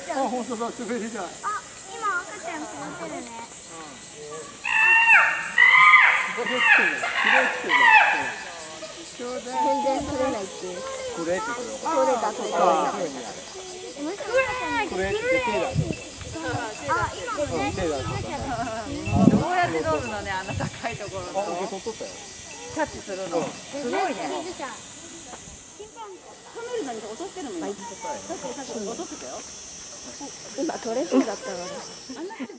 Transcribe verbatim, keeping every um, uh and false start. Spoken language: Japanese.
ちゃん。あ、本当だ、滑り台。あ、今赤ちゃん座ってるね。これ来てる。これ来てる。全然取れないっていう。これってこれ。取れた取れた。これって手だ。あ、今手だ。 どうやって取るのね、あんな高いところ。 あ、受け取っとったよ。 キャッチするの。すごいね。カメルさんに落としてるもん。さっきさっき落としてたよ。 今取れそうだったのに。